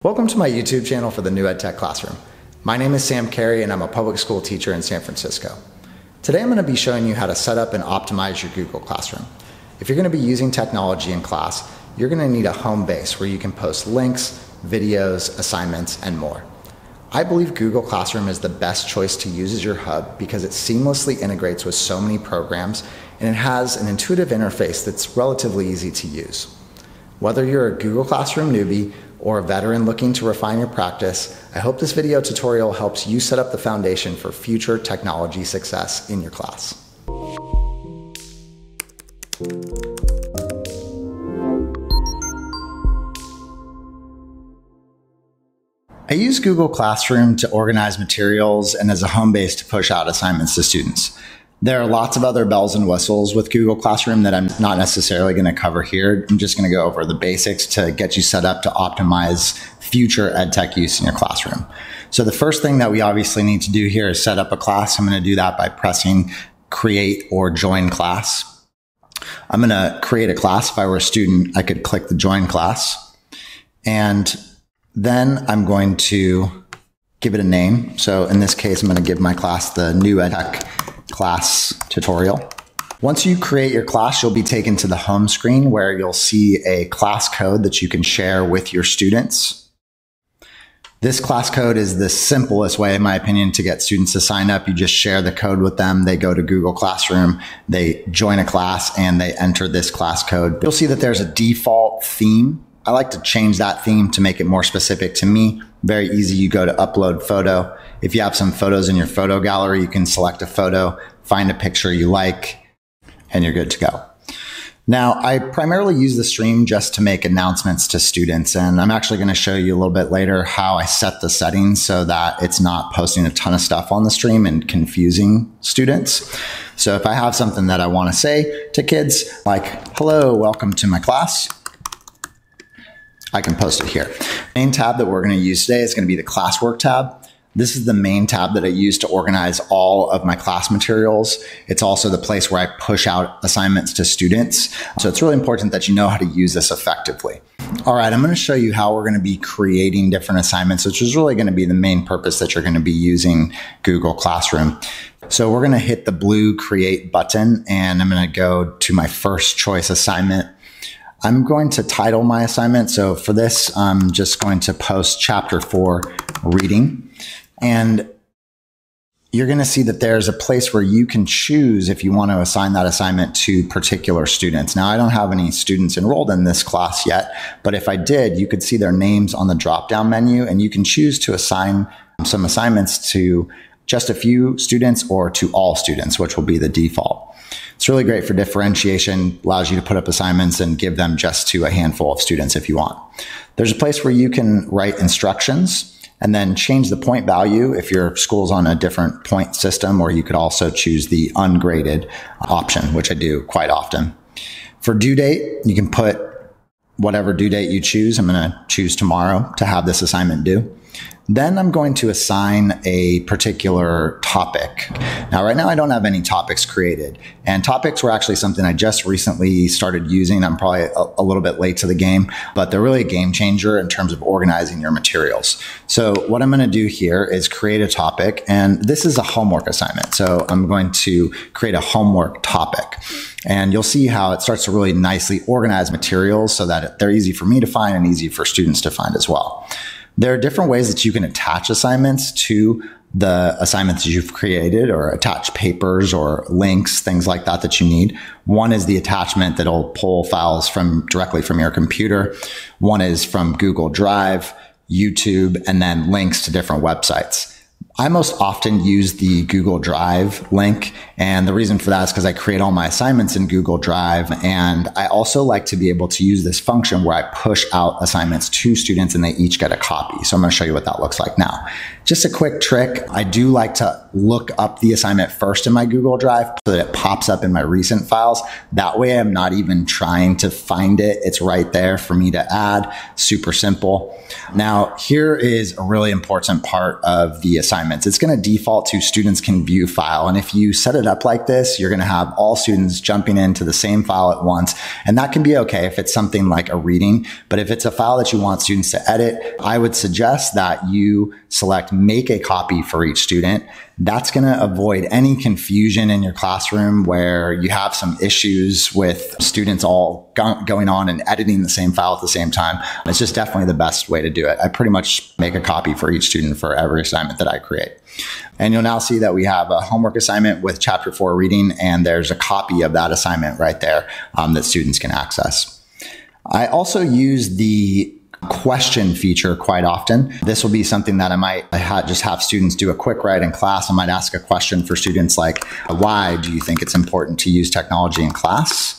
Welcome to my YouTube channel for the new EdTech classroom. My name is Kary and I'm a public school teacher in San Francisco. Today I'm going to be showing you how to set up and optimize your Google Classroom. If you're going to be using technology in class, you're going to need a home base where you can post links, videos, assignments, and more. I believe Google Classroom is the best choice to use as your hub because it seamlessly integrates with so many programs and it has an intuitive interface that's relatively easy to use. Whether you're a Google Classroom newbie or a veteran looking to refine your practice, I hope this video tutorial helps you set up the foundation for future technology success in your class. I use Google Classroom to organize materials and as a home base to push out assignments to students. There are lots of other bells and whistles with Google Classroom that I'm not necessarily going to cover here. I'm just going to go over the basics to get you set up to optimize future EdTech use in your classroom. So the first thing that we obviously need to do here is set up a class. I'm going to do that by pressing Create or Join Class. I'm going to create a class. If I were a student, I could click the Join Class. And then I'm going to give it a name. So in this case, I'm going to give my class the new EdTech class tutorial. Once you create your class, you'll be taken to the home screen where you'll see a class code that you can share with your students. This class code is the simplest way, in my opinion, to get students to sign up. You just share the code with them. They go to Google Classroom, they join a class, and they enter this class code. You'll see that there's a default theme. I like to change that theme to make it more specific to me. Very easy. You go to upload photo. If you have some photos in your photo gallery, you can select a photo, find a picture you like, and you're good to go. Now, I primarily use the stream just to make announcements to students, and I'm actually going to show you a little bit later how I set the settings so that it's not posting a ton of stuff on the stream and confusing students. So if I have something that I want to say to kids, like, hello, welcome to my class, I can post it here. The main tab that we're going to use today is going to be the classwork tab. This is the main tab that I use to organize all of my class materials. It's also the place where I push out assignments to students. So it's really important that you know how to use this effectively. All right, I'm going to show you how we're going to be creating different assignments, which is really going to be the main purpose that you're going to be using Google Classroom. So we're going to hit the blue Create button, and I'm going to go to my first choice assignment. I'm going to title my assignment. So for this, I'm just going to post Chapter 4 Reading. And you're going to see that there's a place where you can choose if you want to assign that assignment to particular students. Now, I don't have any students enrolled in this class yet, but if I did, you could see their names on the drop-down menu, and you can choose to assign some assignments to just a few students or to all students, which will be the default. It's really great for differentiation, allows you to put up assignments and give them just to a handful of students if you want. There's a place where you can write instructions and then change the point value if your school's on a different point system, or you could also choose the ungraded option, which I do quite often. For due date, you can put whatever due date you choose. I'm going to choose tomorrow to have this assignment due. Then I'm going to assign a particular topic. Now, right now I don't have any topics created, and topics were actually something I just recently started using. I'm probably a little bit late to the game, but they're really a game changer in terms of organizing your materials. So what I'm going to do here is create a topic, and this is a homework assignment. So I'm going to create a homework topic, and you'll see how it starts to really nicely organize materials so that they're easy for me to find and easy for students to find as well. There are different ways that you can attach assignments to the assignments that you've created, or attach papers or links, things like that that you need. One is the attachment that'll pull files directly from your computer. One is from Google Drive, YouTube, and then links to different websites. I most often use the Google Drive link, and the reason for that is because I create all my assignments in Google Drive, and I also like to be able to use this function where I push out assignments to students and they each get a copy. So I'm going to show you what that looks like now. Just a quick trick, I do like to look up the assignment first in my Google Drive so that it pops up in my recent files. That way I'm not even trying to find it. It's right there for me to add. Super simple. Now, here is a really important part of the assignment assignments, it's going to default to students can view file. And if you set it up like this, you're going to have all students jumping into the same file at once. And that can be okay if it's something like a reading. But if it's a file that you want students to edit, I would suggest that you select make a copy for each student. That's going to avoid any confusion in your classroom where you have some issues with students all going on and editing the same file at the same time. It's just definitely the best way to do it. I pretty much make a copy for each student for every assignment that I create. And you'll now see that we have a homework assignment with chapter 4 reading, and there's a copy of that assignment right there that students can access. I also use the question feature quite often. This will be something that I might just have students do a quick write in class. I might ask a question for students like, why do you think it's important to use technology in class?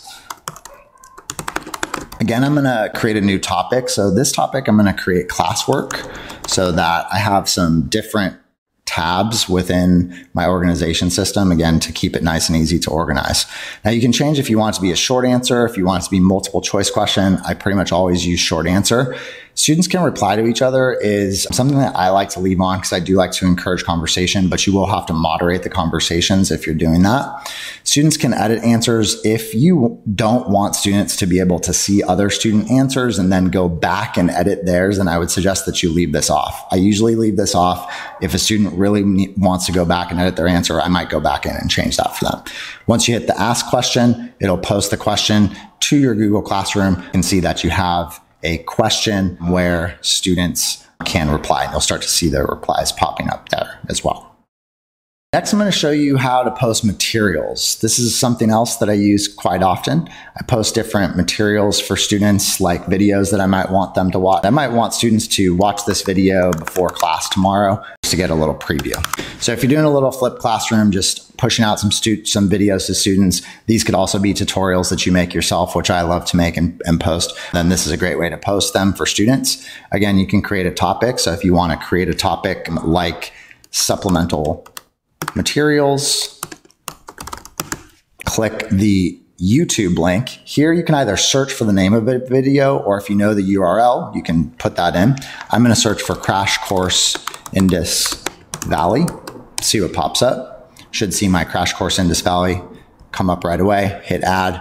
Again, I'm going to create a new topic. So this topic, I'm going to create classwork so that I have some different tabs within my organization system, again, to keep it nice and easy to organize. Now you can change if you want it to be a short answer, if you want it to be multiple choice question. I pretty much always use short answer. Students can reply to each other is something that I like to leave on because I do like to encourage conversation, but you will have to moderate the conversations if you're doing that. Students can edit answers. If you don't want students to be able to see other student answers and then go back and edit theirs, then I would suggest that you leave this off. I usually leave this off. If a student really wants to go back and edit their answer, I might go back in and change that for them. Once you hit the ask question, it'll post the question to your Google Classroom and see that you have a question where students can reply. And you'll start to see their replies popping up there as well. Next, I'm going to show you how to post materials. This is something else that I use quite often. I post different materials for students, like videos that I might want them to watch. I might want students to watch this video before class tomorrow just to get a little preview. So if you're doing a little flipped classroom, just pushing out some videos to students, these could also be tutorials that you make yourself, which I love to make and post. Then this is a great way to post them for students. Again, you can create a topic. So if you want to create a topic like supplemental materials, click the YouTube link. Here you can either search for the name of a video, or if you know the URL, you can put that in. I'm going to search for Crash Course Indus Valley, see what pops up. Should see my Crash Course Indus Valley come up right away, hit add.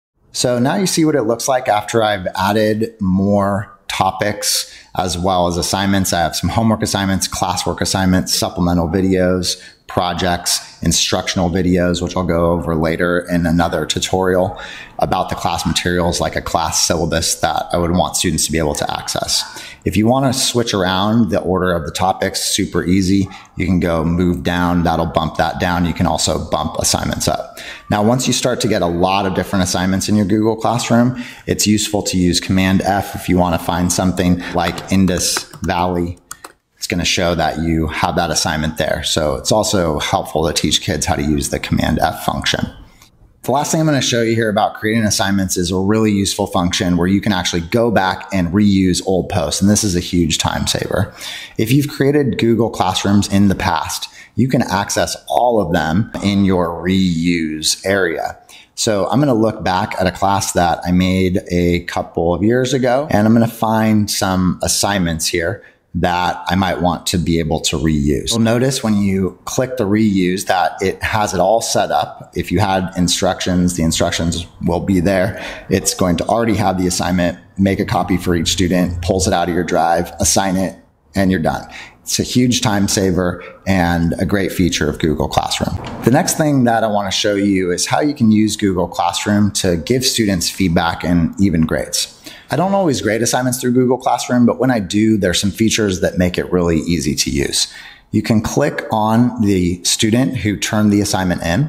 So now you see what it looks like after I've added more topics as well as assignments. I have some homework assignments, classwork assignments, supplemental videos, projects, instructional videos, which I'll go over later in another tutorial about the class materials, like a class syllabus that I would want students to be able to access. If you want to switch around the order of the topics, super easy. You can go move down, that'll bump that down. You can also bump assignments up. Now, once you start to get a lot of different assignments in your Google Classroom, it's useful to use Command F if you want to find something like Indus Valley. It's going to show that you have that assignment there. So it's also helpful to teach kids how to use the Command F function. The last thing I'm going to show you here about creating assignments is a really useful function where you can actually go back and reuse old posts. And this is a huge time saver. If you've created Google Classrooms in the past, you can access all of them in your reuse area. So I'm going to look back at a class that I made a couple of years ago, and I'm going to find some assignments here that I might want to be able to reuse. You'll notice when you click the reuse that it has it all set up. If you had instructions, the instructions will be there. It's going to already have the assignment, make a copy for each student, pulls it out of your drive, assign it, and you're done. It's a huge time saver and a great feature of Google Classroom. The next thing that I want to show you is how you can use Google Classroom to give students feedback and even grades. I don't always grade assignments through Google Classroom, but when I do, there's some features that make it really easy to use. You can click on the student who turned the assignment in,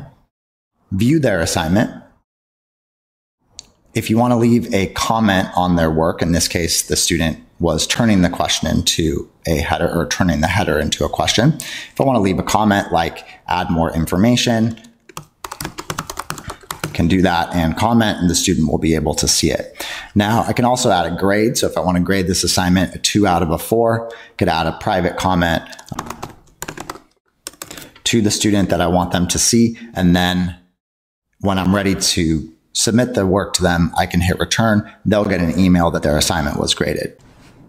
view their assignment. If you want to leave a comment on their work, in this case, the student was turning the question into a header, or turning the header into a question. If I want to leave a comment like add more information, can do that and comment, and the student will be able to see it. Now, I can also add a grade. So if I want to grade this assignment a 2 out of a 4, could add a private comment to the student that I want them to see. And then when I'm ready to submit the work to them, I can hit return. They'll get an email that their assignment was graded.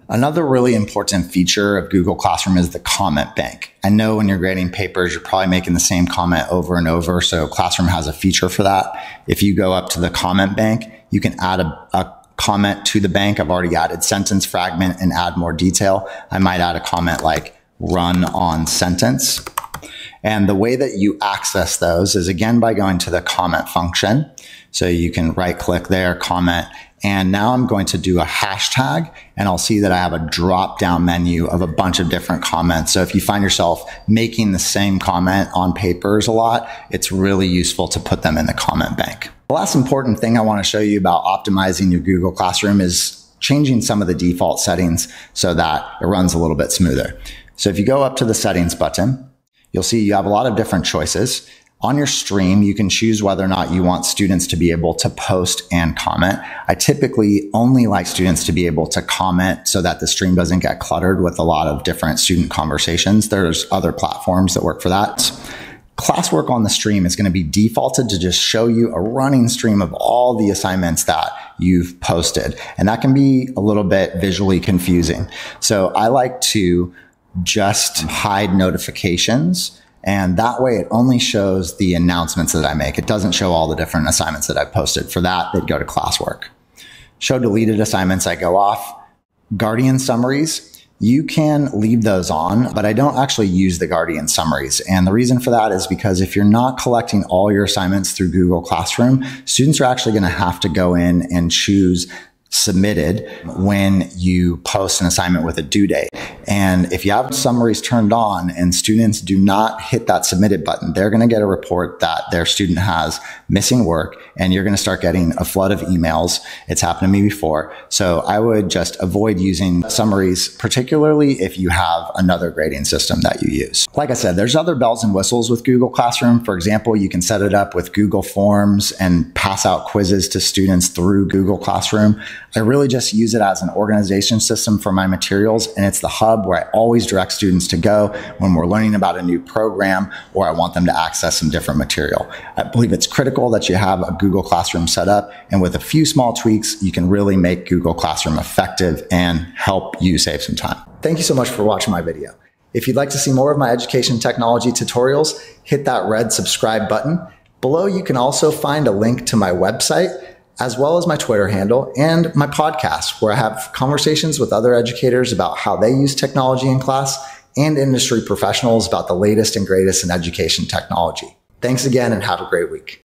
Another really important feature of Google Classroom is the comment bank. I know when you're grading papers, you're probably making the same comment over and over. So Classroom has a feature for that. If you go up to the comment bank, you can add a comment to the bank. I've already added sentence fragment and add more detail. I might add a comment like run on sentence. And the way that you access those is again by going to the comment function. So you can right click there, comment. And now I'm going to do a hashtag and I'll see that I have a drop down menu of a bunch of different comments. So if you find yourself making the same comment on papers a lot, it's really useful to put them in the comment bank. The last important thing I want to show you about optimizing your Google Classroom is changing some of the default settings so that it runs a little bit smoother. So if you go up to the settings button, you'll see you have a lot of different choices. On your stream, you can choose whether or not you want students to be able to post and comment. I typically only like students to be able to comment so that the stream doesn't get cluttered with a lot of different student conversations. There's other platforms that work for that. Classwork on the stream is going to be defaulted to just show you a running stream of all the assignments that you've posted. And that can be a little bit visually confusing. So I like to just hide notifications. And that way it only shows the announcements that I make. It doesn't show all the different assignments that I've posted. For that, they'd go to classwork. Show deleted assignments, I go off. Guardian summaries, you can leave those on, but I don't actually use the Guardian summaries. And the reason for that is because if you're not collecting all your assignments through Google Classroom, students are actually going to have to go in and choose submitted when you post an assignment with a due date. And if you have summaries turned on and students do not hit that submitted button, they're going to get a report that their student has missing work and you're going to start getting a flood of emails. It's happened to me before. So I would just avoid using summaries, particularly if you have another grading system that you use. Like I said, there's other bells and whistles with Google Classroom. For example, you can set it up with Google Forms and pass out quizzes to students through Google Classroom. I really just use it as an organization system for my materials, and it's the hub where I always direct students to go when we're learning about a new program or I want them to access some different material. I believe it's critical that you have a Google Classroom set up, and with a few small tweaks, you can really make Google Classroom effective and help you save some time. Thank you so much for watching my video. If you'd like to see more of my education technology tutorials, hit that red subscribe button. Below, you can also find a link to my website, as well as my Twitter handle and my podcast, where I have conversations with other educators about how they use technology in class and industry professionals about the latest and greatest in education technology. Thanks again and have a great week.